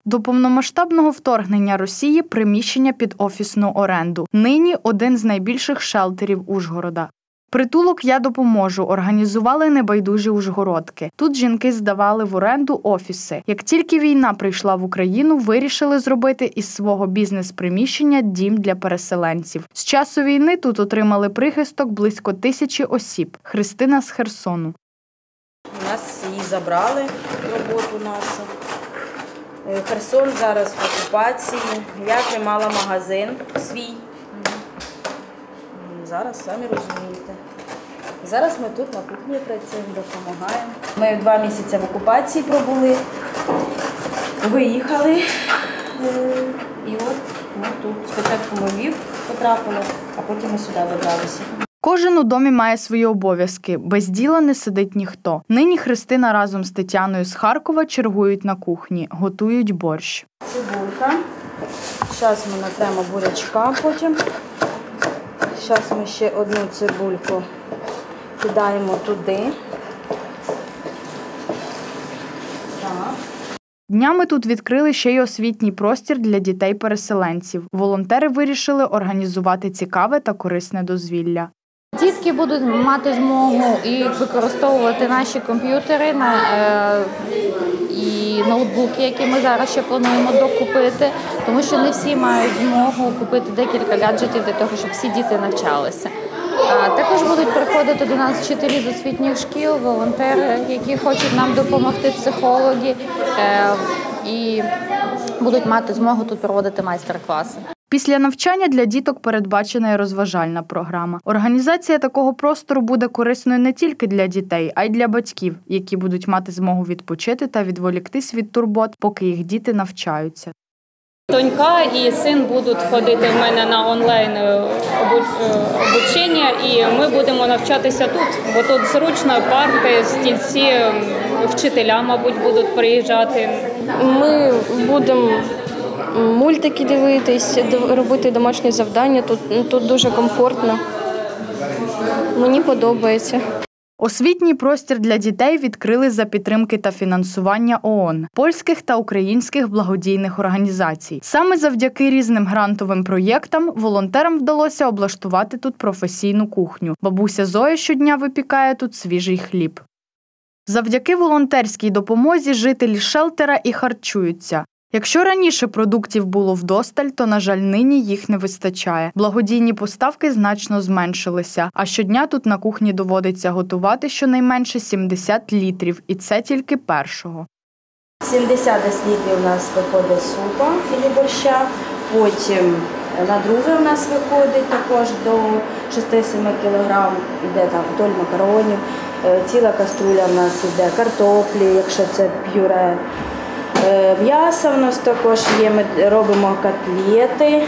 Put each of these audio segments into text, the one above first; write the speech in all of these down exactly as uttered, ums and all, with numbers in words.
До повномасштабного вторгнення Росії приміщення під офісну оренду. Нині один з найбільших шелтерів Ужгорода. Притулок «Я допоможу» організували небайдужі ужгородки. Тут жінки здавали в оренду офіси. Як тільки війна прийшла в Україну, вирішили зробити із свого бізнес-приміщення дім для переселенців. З часу війни тут отримали прихисток близько тисячі осіб. Христина з Херсону. У нас її забрали, роботу нашу. Херсон зараз в окупації. Я тримала магазин свій. Зараз, самі розумієте. Зараз ми тут на кухні працюємо, допомагаємо. Ми два місяці в окупації пробули, виїхали. І от ми тут спочатку ми в Львів потрапили, а потім ми сюди добралися. Кожен у домі має свої обов'язки. Без діла не сидить ніхто. Нині Христина разом з Тетяною з Харкова чергують на кухні, готують борщ. Цибулька. Зараз ми натремо бурячка потім. Зараз ми ще одну цибульку кидаємо туди. Так. Днями тут відкрили ще й освітній простір для дітей-переселенців. Волонтери вирішили організувати цікаве та корисне дозвілля. Дітки будуть мати змогу і використовувати наші комп'ютери на, е, і ноутбуки, які ми зараз ще плануємо докупити, тому що не всі мають змогу купити декілька гаджетів для того, щоб всі діти навчалися. А також будуть приходити до нас вчителі з освітніх шкіл, волонтери, які хочуть нам допомогти, психологи, е, і будуть мати змогу тут проводити майстер-класи. Після навчання для діток передбачена і розважальна програма. Організація такого простору буде корисною не тільки для дітей, а й для батьків, які будуть мати змогу відпочити та відволіктись від турбот, поки їх діти навчаються. Донька і син будуть ходити в мене на онлайн обучення, і ми будемо навчатися тут, бо тут зручно, парти, стільці, вчителя, мабуть, будуть приїжджати. Ми будемо мультики дивитись, робити домашні завдання. Тут, тут дуже комфортно. Мені подобається. Освітній простір для дітей відкрили за підтримки та фінансування ООН, польських та українських благодійних організацій. Саме завдяки різним грантовим проєктам волонтерам вдалося облаштувати тут професійну кухню. Бабуся Зоя щодня випікає тут свіжий хліб. Завдяки волонтерській допомозі жителі шелтера і харчуються. Якщо раніше продуктів було вдосталь, то, на жаль, нині їх не вистачає. Благодійні поставки значно зменшилися, а щодня тут на кухні доводиться готувати щонайменше сімдесят літрів, і це тільки першого. сімдесят літрів у нас виходить супа і борща, потім на друге у нас виходить також до шести-семи кілограм, йде там вдоль макаронів, ціла каструля у нас йде картоплі, якщо це пюре. М'ясо в нас також є, ми робимо котлети,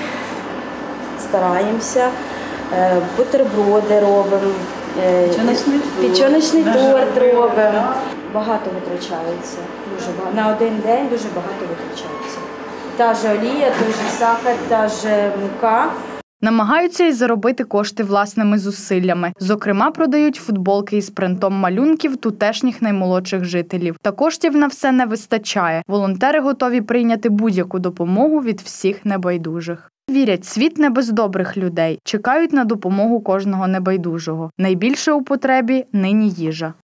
стараємося, бутерброди робимо, печіночний торт робимо. Багато витрачається, дуже багато. На один день дуже багато витрачається. Та ж олія, той же сахар, та ж мука. Намагаються й заробити кошти власними зусиллями. Зокрема, продають футболки із принтом малюнків тутешніх наймолодших жителів. Та коштів на все не вистачає. Волонтери готові прийняти будь-яку допомогу від всіх небайдужих. Вірять, світ не без добрих людей. Чекають на допомогу кожного небайдужого. Найбільше у потребі нині їжа.